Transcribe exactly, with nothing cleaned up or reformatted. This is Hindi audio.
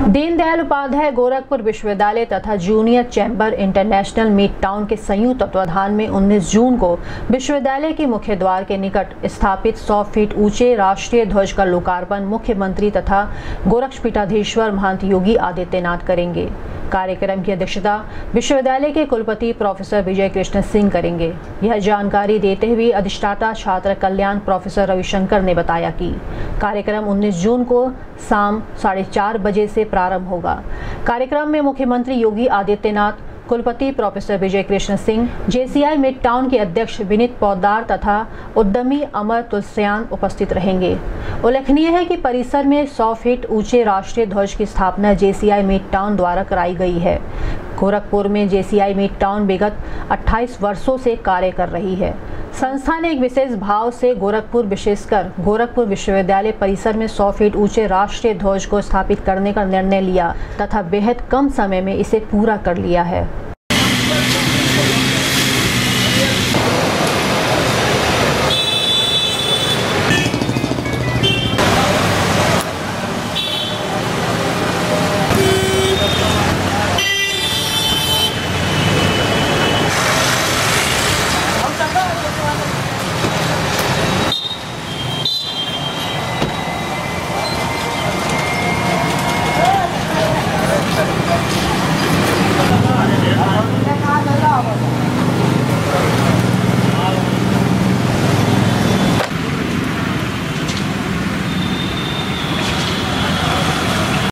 दीनदयाल उपाध्याय गोरखपुर विश्वविद्यालय तथा junior chamber international mid town के संयुक्त तत्वाधान में उन्नीस जून को विश्वविद्यालय के मुख्य द्वार के निकट स्थापित सौ फीट ऊंचे राष्ट्रीय ध्वज का लोकार्पण मुख्यमंत्री तथा गोरक्षपीठाधीश्वर महंत योगी आदित्यनाथ करेंगे। कार्यक्रम की अध्यक्षता विश्वविद्यालय के कुलपति प्रोफेसर विजय कृष्ण सिंह करेंगे। यह जानकारी देते हुए अधिष्ठाता छात्र कल्याण प्रोफेसर रविशंकर ने बताया कि कार्यक्रम उन्नीस जून को शाम साढ़े चार बजे से प्रारंभ होगा। कार्यक्रम में मुख्यमंत्री योगी आदित्यनाथ, कुलपति professor Vijay Krishna Singh, JCI mid town के अध्यक्ष विनीत पोद्दार तथा उद्यमी अमर तुलसियान उपस्थित रहेंगे। उल्लेखनीय है कि परिसर में सौ फीट ऊंचे राष्ट्रीय ध्वज की स्थापना जेसीआई मिड टाउन द्वारा कराई गई है। गोरखपुर में जेसीआई मिड टाउन विगत अट्ठाईस वर्षों से कार्य कर रही है। संस्था ने एक विशेष भाव से गोरखपुर विशेषकर गोरखपुर विश्वविद्यालय परिसर में सौ फीट ऊंचे राष्ट्रीय ध्वज को स्थापित करने का निर्णय लिया तथा बेहद कम समय में इसे पूरा कर लिया है।